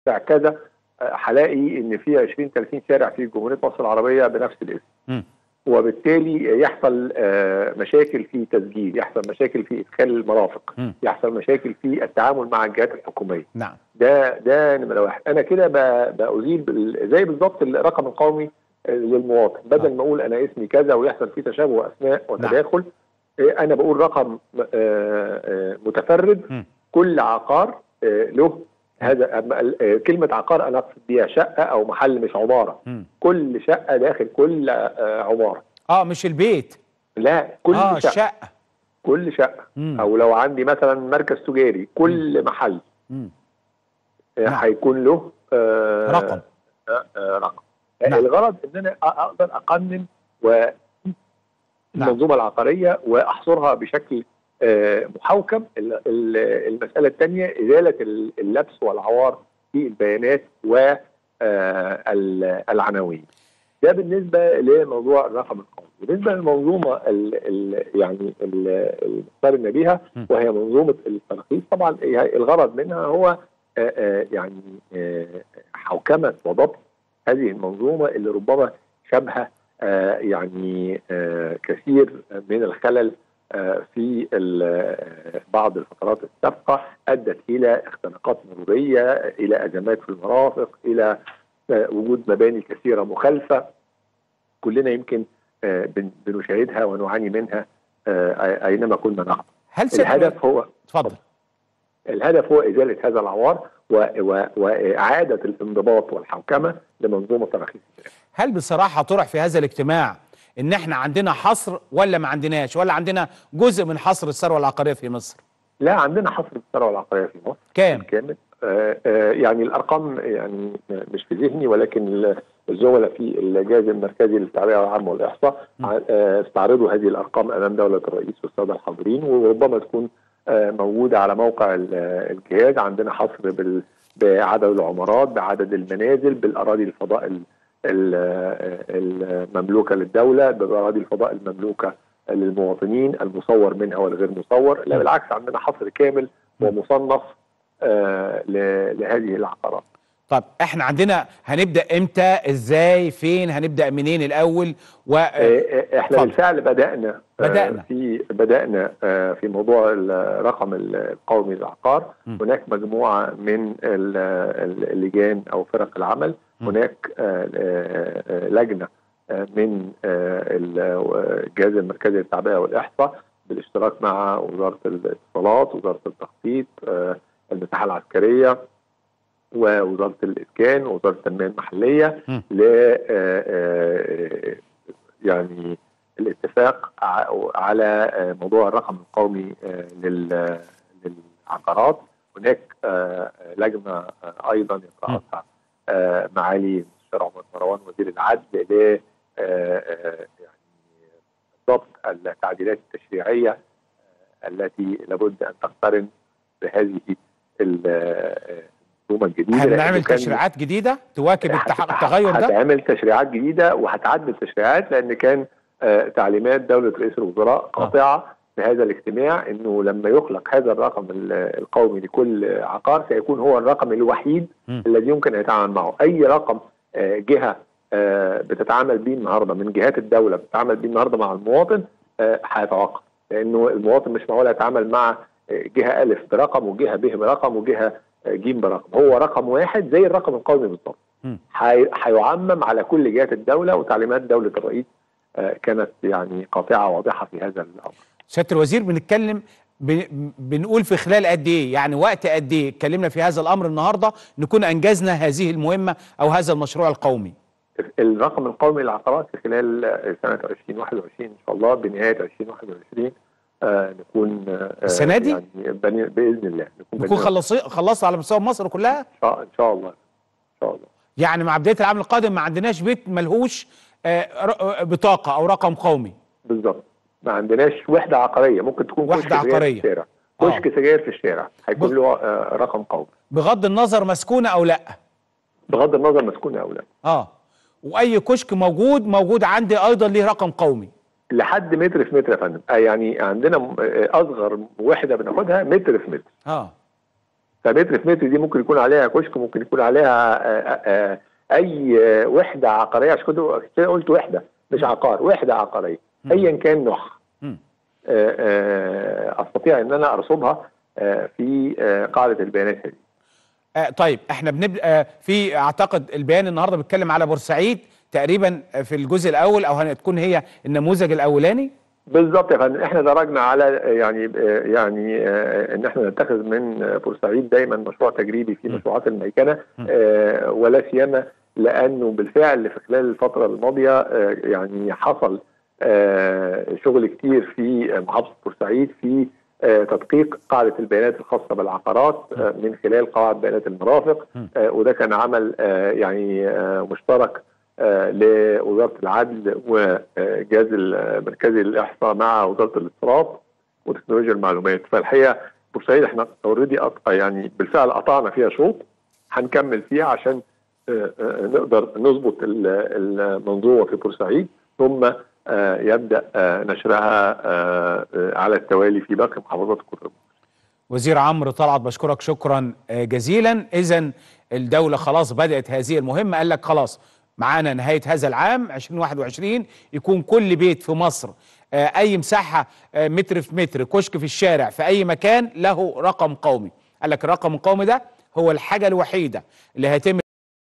شارع كذا هلاقي ان في 20 30 شارع في جمهوريه مصر العربيه بنفس الاسم. وبالتالي يحصل مشاكل في تسجيل، يحصل مشاكل في ادخال المرافق، يحصل مشاكل في التعامل مع الجهات الحكوميه. نعم. ده نمره واحد. انا كده بأزيل زي بالظبط الرقم القومي للمواطن، بدل ما اقول انا اسمي كذا ويحصل فيه تشابه اسماء وتداخل. انا بقول رقم متفرد. كل عقار له هذا. كلمه عقار انا اقصد بيها شقه او محل مش عماره. كل شقه داخل كل عماره. مش البيت، لا، كل شقه. الشقه، كل شقه. او لو عندي مثلا مركز تجاري، كل محل هيكون له رقم. رقم. الغرض ان انا اقدر اقنن المنظومه العقاريه واحصرها بشكل محوكم. المساله الثانيه ازاله اللبس والعوار في البيانات والعناوين. ده بالنسبه لموضوع الرقم القومي. بالنسبه للمنظومه يعني المقترنه بها وهي منظومه التراخيص، طبعا الغرض منها هو يعني حوكمه وضبط هذه المنظومه اللي ربما شبه يعني كثير من الخلل في بعض الفترات السابقه ادت الى اختناقات مروريه، الى ازمات في المرافق، الى وجود مباني كثيره مخالفه كلنا يمكن بنشاهدها ونعاني منها اينما كنا نحضر. الهدف هو الهدف هو ازاله هذا العوار واعاده الانضباط والحوكمه لمنظومه تراخيص الشارع. هل بصراحه طرح في هذا الاجتماع ان احنا عندنا حصر ولا ما عندناش، ولا عندنا جزء من حصر الثروه العقاريه في مصر؟ لا، عندنا حصر الثروه العقاريه في مصر كام؟ كامل. يعني الارقام يعني مش في ذهني، ولكن الزملاء في الجهاز المركزي للتعبئه العامه والاحصاء استعرضوا هذه الارقام امام دوله الرئيس والساده الحاضرين، وربما تكون موجوده على موقع الجهاز. عندنا حصر بعدد العمارات، بعدد المنازل، بالاراضي الفضاء المملوكه للدوله، باراضي الفضاء المملوكه للمواطنين، المصور منها والغير مصور. لا بالعكس، عندنا حصر كامل ومصنف لهذه العقارات. طب احنا عندنا هنبدا امتى، ازاي، فين، هنبدا منين الاول؟ احنا بالفعل بدانا في موضوع الرقم القومي للعقار. هناك مجموعه من اللجان او فرق العمل. هناك لجنه من الجهاز المركزي للتعبئه والاحصاء بالاشتراك مع وزاره الاتصالات، وزاره التخطيط، المساحه العسكريه، ووزاره الاسكان، ووزاره التنميه المحليه ل يعني الاتفاق على موضوع الرقم القومي للعقارات. هناك لجنه ايضا يترأسها معالي المستشار عمر مروان وزير العدل ل يعني ضبط التعديلات التشريعيه التي لابد ان تقترن بهذه المنظومه الجديده. هنعمل تشريعات جديده تواكب التغير ده؟ هتعمل تشريعات جديده وهتعدل تشريعات، لان كان تعليمات دوله رئيس الوزراء قاطعه في هذا الاجتماع انه لما يخلق هذا الرقم القومي لكل عقار سيكون هو الرقم الوحيد الذي يمكن ان يتعامل معه. اي رقم جهه بتتعامل به النهارده من جهات الدوله بتتعامل به النهارده مع المواطن هيتوقف، لانه المواطن مش معقول يتعامل مع جهه الف برقم وجهه ب برقم وجهه ج برقم. هو رقم واحد زي الرقم القومي بالضبط. هيعمم على كل جهات الدوله، وتعليمات دوله الرئيس كانت يعني قاطعه واضحه في هذا الامر. سياده الوزير، بنتكلم بنقول في خلال قد ايه، يعني وقت قد ايه اتكلمنا في هذا الامر النهارده نكون انجزنا هذه المهمه او هذا المشروع القومي؟ الرقم القومي للعقارات في خلال سنه 2021 ان شاء الله، بنهايه 2021 نكون السنه دي يعني باذن الله نكون خلصنا على مستوى مصر كلها ان شاء الله. ان شاء الله. يعني مع بدايه العام القادم ما عندناش بيت ملهوش بطاقه او رقم قومي. بالظبط. ما عندناش وحده عقاريه. ممكن تكون وحده عقاريه في الشارع، كشك سجاير في الشارع هيكون له رقم قومي بغض النظر مسكونه او لا. بغض النظر مسكونه او لا. واي كشك موجود عندي ايضا ليه رقم قومي لحد متر في متر يا فندم. يعني عندنا اصغر وحده بناخدها متر في متر. فمتر في متر دي ممكن يكون عليها كشك، ممكن يكون عليها اي وحده عقاريه، عشان كده قلت وحده مش عقار، وحده عقاريه ايا كان نوعها. استطيع ان انا ارصدها في قاعده البيانات هذه. طيب احنا بنبدا في اعتقد البيان النهارده بيتكلم على بورسعيد تقريبا في الجزء الاول، او هتكون هي النموذج الاولاني. بالظبط يا فندم، احنا درجنا على يعني ان احنا نتخذ من بورسعيد دايما مشروع تجريبي في مشروعات الميكنه، ولا سيما لانه بالفعل في خلال الفتره الماضيه يعني حصل شغل كتير في محافظه بورسعيد في تدقيق قاعده البيانات الخاصه بالعقارات من خلال قواعد بيانات المرافق، وده كان عمل يعني مشترك لوزاره العدل والجهاز المركزي للاحصاء مع وزاره الاتصالات وتكنولوجيا المعلومات. فالحقيقه بورسعيد احنا اوريدي يعني بالفعل قطعنا فيها شوط، هنكمل فيها عشان نقدر نظبط المنظومه في بورسعيد، ثم يبدا نشرها على التوالي في باقي محافظات القطر. وزير عمرو طلعت بشكرك شكرا جزيلا. اذا الدوله خلاص بدات هذه المهمه، قال لك خلاص معانا نهايه هذا العام 2021 يكون كل بيت في مصر اي مساحه متر في متر، كشك في الشارع في اي مكان له رقم قومي. قال لك الرقم القومي ده هو الحاجه الوحيده اللي هيتم